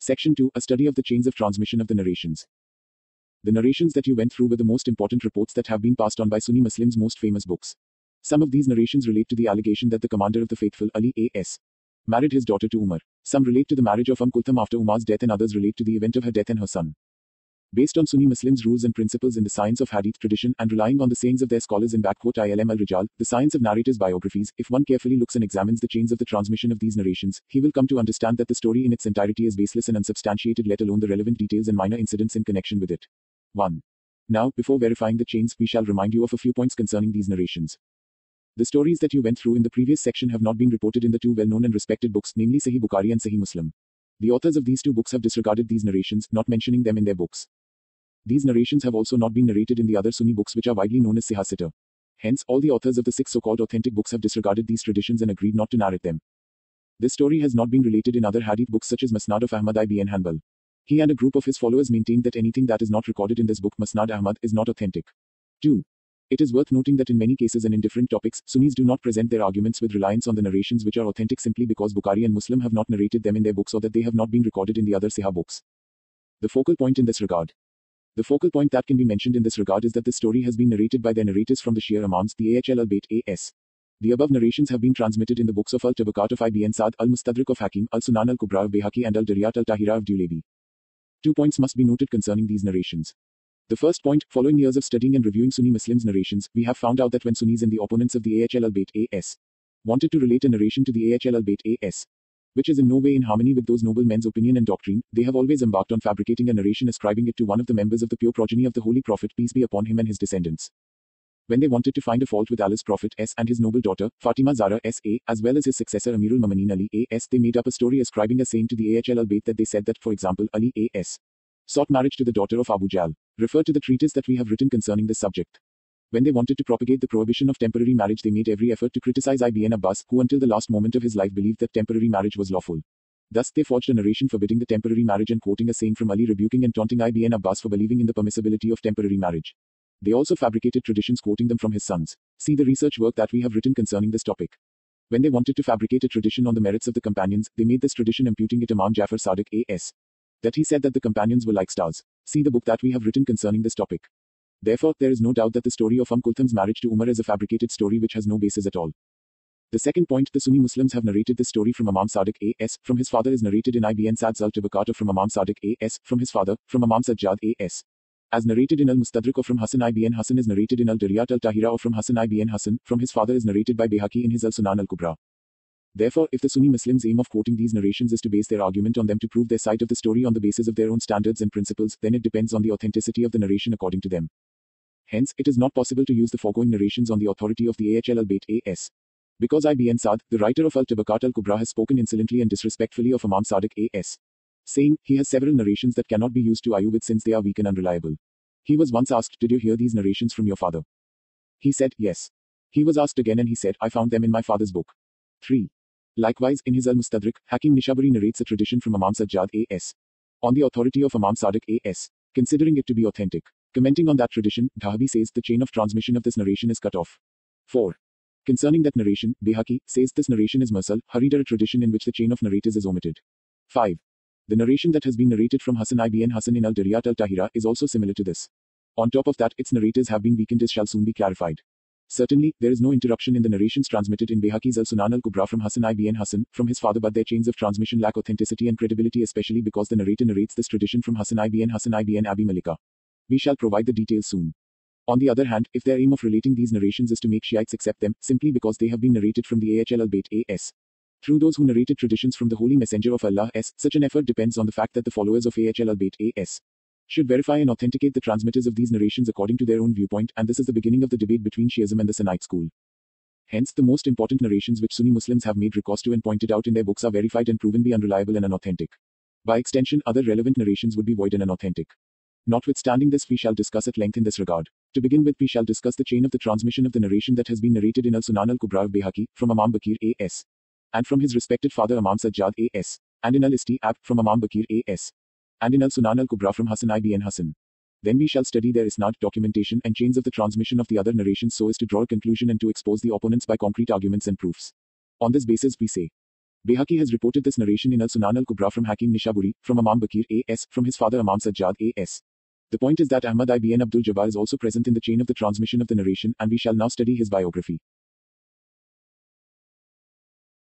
Section 2. A study of the chains of transmission of the narrations. The narrations that you went through were the most important reports that have been passed on by Sunni Muslims' most famous books. Some of these narrations relate to the allegation that the commander of the faithful, Ali A.S., married his daughter to Umar. Some relate to the marriage of Kulthum after Umar's death, and others relate to the event of her death and her son. Based on Sunni Muslims' rules and principles in the science of hadith tradition and relying on the sayings of their scholars in ilm al-rijal, the science of narrators' biographies, if one carefully looks and examines the chains of the transmission of these narrations, he will come to understand that the story in its entirety is baseless and unsubstantiated, let alone the relevant details and minor incidents in connection with it. 1. Now, before verifying the chains, we shall remind you of a few points concerning these narrations. The stories that you went through in the previous section have not been reported in the two well-known and respected books, namely Sahih Bukhari and Sahih Muslim. The authors of these two books have disregarded these narrations, not mentioning them in their books. These narrations have also not been narrated in the other Sunni books which are widely known as Sihah Sittah. Hence, all the authors of the 6 so-called authentic books have disregarded these traditions and agreed not to narrate them. This story has not been related in other hadith books such as Musnad of Ahmad ibn Hanbal. He and a group of his followers maintained that anything that is not recorded in this book Musnad Ahmad is not authentic. 2. It is worth noting that in many cases and in different topics, Sunnis do not present their arguments with reliance on the narrations which are authentic simply because Bukhari and Muslim have not narrated them in their books or that they have not been recorded in the other Sihah books. The focal point in this regard. The focal point that can be mentioned in this regard is that this story has been narrated by their narrators from the Shia Imams, the Ahl al-Bayt A.S. The above narrations have been transmitted in the books of Al-Tabaqat of Ibn Sa'd, Al-Mustadrak of Hakim, Al-Sunan al-Kubra of Bayhaqi and Al-Dariyat al-Tahira of Dbbb. 2 points must be noted concerning these narrations. The first point, following years of studying and reviewing Sunni Muslims' narrations, we have found out that when Sunnis and the opponents of the Ahl al-Bayt A.S. wanted to relate a narration to the Ahl al-Bayt A.S., which is in no way in harmony with those noble men's opinion and doctrine, they have always embarked on fabricating a narration ascribing it to one of the members of the pure progeny of the Holy Prophet, peace be upon him, and his descendants. When they wanted to find a fault with Allah's Prophet S. and his noble daughter, Fatima Zahra S.A., as well as his successor Amirul Mu'minin Ali A.S., they made up a story ascribing a saying to the Ahl al-Bayt that they said that, for example, Ali A.S. sought marriage to the daughter of Abu Jahl. Refer to the treatise that we have written concerning this subject. When they wanted to propagate the prohibition of temporary marriage, they made every effort to criticize Ibn Abbas, who until the last moment of his life believed that temporary marriage was lawful. Thus, they forged a narration forbidding the temporary marriage and quoting a saying from Ali rebuking and taunting Ibn Abbas for believing in the permissibility of temporary marriage. They also fabricated traditions quoting them from his sons. See the research work that we have written concerning this topic. When they wanted to fabricate a tradition on the merits of the companions, they made this tradition imputing it Imam Jafar Sadiq A.S. that he said that the companions were like stars. See the book that we have written concerning this topic. Therefore, there is no doubt that the story of Kulthum's marriage to Umar is a fabricated story which has no basis at all. The second point, the Sunni Muslims have narrated this story from Imam Sadiq A.S. from his father is narrated in Ibn Sa'd's Al-Tabaqat, or from Imam Sadiq A.S. from his father, from Imam Sajjad A.S. as narrated in Al-Mustadrak, or from Hasan ibn Hasan is narrated in Al-Dariyat al-Tahira, or from Hasan ibn Hasan, from his father is narrated by Bayhaqi in his Al-Sunan al-Kubra. Therefore, if the Sunni Muslims' aim of quoting these narrations is to base their argument on them to prove their side of the story on the basis of their own standards and principles, then it depends on the authenticity of the narration according to them. Hence, it is not possible to use the foregoing narrations on the authority of the Ahl al-Bayt A.S. because Ibn Sa'd, the writer of Al-Tabaqat al-Kubra, has spoken insolently and disrespectfully of Imam Sadiq A.S., saying, he has several narrations that cannot be used to argue with since they are weak and unreliable. He was once asked, did you hear these narrations from your father? He said, yes. He was asked again and he said, I found them in my father's book. 3. Likewise, in his Al-Mustadrak, Hakim Nishaburi narrates a tradition from Imam Sajjad A.S. on the authority of Imam Sadiq A.S., considering it to be authentic. Commenting on that tradition, Dhahabi says the chain of transmission of this narration is cut off. 4. Concerning that narration, Bayhaqi says this narration is mursal, Haridar, a tradition in which the chain of narrators is omitted. 5. The narration that has been narrated from Hasan ibn Hasan in Al-Dariyat al-Tahira is also similar to this. On top of that, its narrators have been weakened as shall soon be clarified. Certainly, there is no interruption in the narrations transmitted in Bayhaqi's Al-Sunan al-Kubra from Hasan ibn Hasan, from his father, but their chains of transmission lack authenticity and credibility, especially because the narrator narrates this tradition from Hasan ibn Hasan ibn Abi Malika. We shall provide the details soon. On the other hand, if their aim of relating these narrations is to make Shiites accept them, simply because they have been narrated from the Ahl al-Bayt A.S. through those who narrated traditions from the Holy Messenger of Allah S., such an effort depends on the fact that the followers of Ahl al-Bayt A.S. should verify and authenticate the transmitters of these narrations according to their own viewpoint, and this is the beginning of the debate between Shiism and the Sunnite school. Hence, the most important narrations which Sunni Muslims have made recourse to and pointed out in their books are verified and proven be unreliable and unauthentic. By extension, other relevant narrations would be void and unauthentic. Notwithstanding this, we shall discuss at length in this regard. To begin with, we shall discuss the chain of the transmission of the narration that has been narrated in Al-Sunan al-Kubra of Bayhaqi, from Imam Bakir A.S. and from his respected father Imam Sajjad A.S. and in Al-Istiab, from Imam Bakir A.S. and in Al-Sunan al-Kubra from Hasan ibn Hasan. Then we shall study their isnad, documentation, and chains of the transmission of the other narrations so as to draw a conclusion and to expose the opponents by concrete arguments and proofs. On this basis we say, Bayhaqi has reported this narration in Al-Sunan al-Kubra from Hakim Nishaburi, from Imam Bakir A.S., from his father Imam Sajjad A.S. The point is that Ahmad ibn Abdul Jabbar is also present in the chain of the transmission of the narration, and we shall now study his biography.